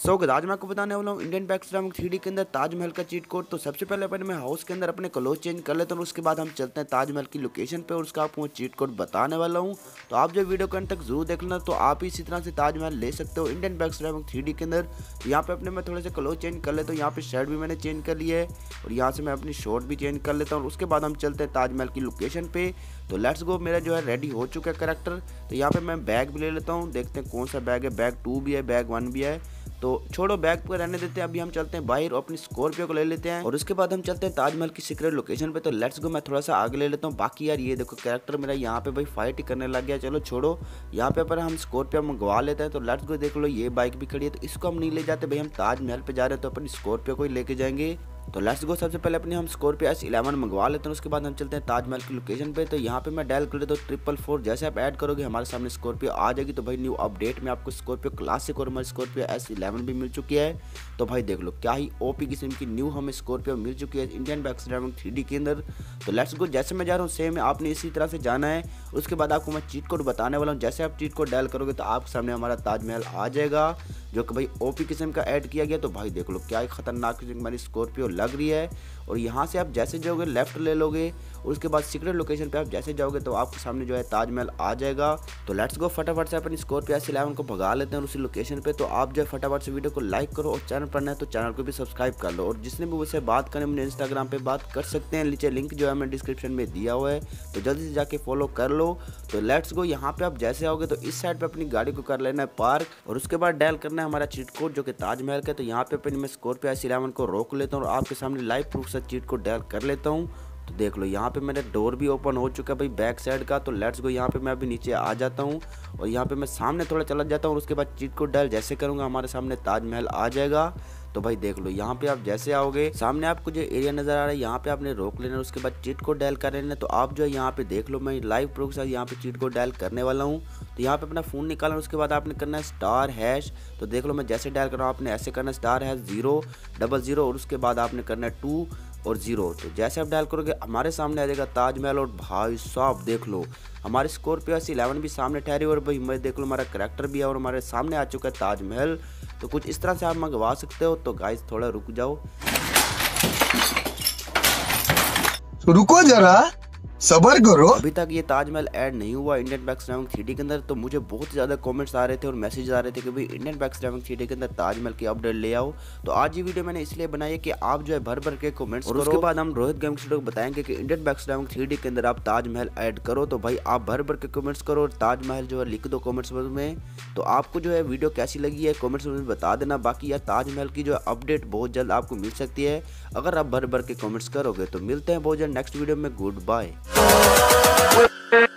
आज मैं आपको बताने वाला हूँ इंडियन पैक्सरामिक 3D के अंदर ताजमहल का चीट कोड। तो सबसे पहले अपन मैं हाउस के अंदर अपने क्लोथ चेंज कर लेता हूँ, उसके बाद हम चलते हैं ताजमहल की लोकेशन पे और उसका आपको चीट कोड बताने वाला हूँ। तो आप जो वीडियो के अंत तक जरूर देख लेना, तो आप इसी तरह से ताजमहल ले सकते हो इंडियन पैक्सरामिक 3D के अंदर। तो यहाँ पे अपने मैं थोड़े से क्लोथ चेंज कर लेता हूँ, यहाँ पे शर्ट भी मैंने चेंज कर लिया है और यहाँ से मैं अपनी शॉर्ट भी चेंज कर लेता हूँ। उसके बाद हम चलते हैं ताजमहल की लोकेशन पे। तो लेट्स गो, मेरा जो है रेडी हो चुका है कैरेक्टर। तो यहाँ पे मैं बैग भी ले लेता हूँ, देखते हैं कौन सा बैग है। बैग 2 भी है, बैग 1 भी है, तो छोड़ो बैग पर रहने देते हैं। अभी हम चलते हैं बाहर और अपनी स्कॉर्पियो को ले लेते हैं और उसके बाद हम चलते हैं ताजमहल की सीक्रेट लोकेशन पे। तो लेट्स गो, मैं थोड़ा सा आगे ले लेता हूँ। बाकी यार ये देखो कैरेक्टर मेरा यहाँ पे भाई फाइट ही करने लग गया। चलो छोड़ो, यहाँ पे पर हम स्कॉर्पियो मंगवा लेते हैं। तो लेट्स गो, देख लो ये बाइक भी खड़ी है, तो इसको हम नहीं ले जाते भाई, हम ताजमहल पे जा रहे हैं तो अपनी स्कॉर्पियो को ही लेके जाएंगे। तो लेट्स गो, सबसे पहले अपनी हम स्कॉर्पियो S11 मंगवा लेते हैं, उसके बाद हम चलते हैं ताजमहल की लोकेशन पे। तो यहाँ पे मैं डायल कर लेता हूँ 444। जैसे आप ऐड करोगे हमारे सामने स्कॉर्पियो आ जाएगी। तो भाई न्यू अपडेट में आपको स्कॉर्पियो क्लासिक और हमारी स्कॉर्पियो S11 भी मिल चुकी है। तो भाई देख लो क्या ही ओपी किस्म की न्यू हमें स्कॉर्पियो मिल चुकी है इंडियन पैक्सरामिक 3D के अंदर। तो लेट्स गो, जैसे मैं जा रहा हूँ सेम आपने इसी तरह से जाना है। उसके बाद आपको मैं चीट कोड बताने वाला हूँ। जैसे आप चीट कोड डायल करोगे तो आपके सामने हमारा ताजमहल आ जाएगा, जो कि भाई ओपी किस्म का ऐड किया गया। तो भाई देख लो क्या ही खतरनाक किस्म की हमारी स्कॉर्पियो लग रही है। और यहाँ से आप जैसे जाओगे लेफ्ट ले लोगे, उसके बाद सीक्रेट लोकेशन पे आप जैसे जाओगे तो आपके सामने जो है ताजमहल आ जाएगा। तो लेट्स गो, फटाफट से अपनी स्कॉर्पियो S11 को भगा लेते हैं उसी लोकेशन पे। तो आप जो फटाफट से वीडियो को लाइक करो और चैनल पर नए तो चैनल को भी सब्सक्राइब कर लो। और जिसने भी मुझसे बात करें मुझे इंस्टाग्राम पे बात कर सकते हैं, नीचे लिंक जो है मैं डिस्क्रिप्शन में दिया हुआ है, तो जल्दी से जाके फॉलो कर लो। तो लेट्स गो, यहाँ पे आप जैसे आओगे तो इस साइड पे अपनी गाड़ी को कर लेना है पार्क और उसके बाद डायल करना है हमारा चीट कोड जो कि ताजमहल का। तो यहाँ पे अपनी मैं स्कॉर्पियो S11 को रोक लेता हूँ और आपके सामने लाइव प्रूफ से चीट कोड डायल कर लेता हूँ। तो देख लो यहाँ पे मेरा डोर भी ओपन हो चुका है भाई बैक साइड का। तो लेट्स गो, यहाँ पे मैं अभी नीचे आ जाता हूँ और यहाँ पे मैं सामने थोड़ा चला जाता हूँ और उसके बाद चीट कोड डायल जैसे करूँगा हमारे सामने ताजमहल आ जाएगा। तो भाई देख लो यहाँ पे आप जैसे आओगे सामने आपको जो एरिया नजर आ रहा है यहाँ पे आपने रोक लेना है, उसके बाद चीट कोड डायल कर लेना। तो आप जो है यहाँ पे देख लो मैं लाइव प्रूफ के साथ यहाँ पे चीट कोड डायल करने वाला हूँ। तो यहाँ पे अपना फोन निकालना, उसके बाद आपने करना है *#। तो देख लो मैं जैसे डायल कर रहा हूँ आपने ऐसे करना है *000 और उसके बाद आपने करना है 2 और 0। तो जैसे आप डायल करोगे हमारे सामने आ जाएगा ताजमहल। और भाई साहब देख लो हमारे स्कॉर्पियो S11 भी सामने ठहरी और भाई मैं देख लो हमारा करैक्टर भी है और हमारे सामने आ चुका है ताजमहल। तो कुछ इस तरह से आप मंगवा सकते हो। तो गाइस थोड़ा रुक जाओ, रुको जरा सबर करो। अभी तक ये ताजमहल ऐड नहीं हुआ इंडियन पैक्सरामिक 3D के अंदर। तो मुझे बहुत ही ज्यादा कमेंट्स आ रहे थे और मैसेज आ रहे थे कि भाई इंडियन पैक्सरामिक 3D के अंदर ताजमहल की अपडेट ले आओ। तो आज ये वीडियो मैंने इसलिए बनाई है कि आप जो है भर भर के कमेंट्स करो। उसके बाद हम रोहित गेम स्टूडियो को बताएंगे कि इंडियन पैक्सरामिक 3D के अंदर आप ताजमहल ऐड करो। तो भाई आप भर भर के कमेंट्स करो और ताजमहल जो है लिख दो कमेंट्स में। तो आपको जो है वीडियो कैसी लगी है कमेंट्स में बता देना। बाकी यार ताजमहल की जो अपडेट बहुत जल्द आपको मिल सकती है अगर आप भर भर के कमेंट्स करोगे। तो मिलते हैं बहुत जल्द नेक्स्ट वीडियो में, गुड बाय।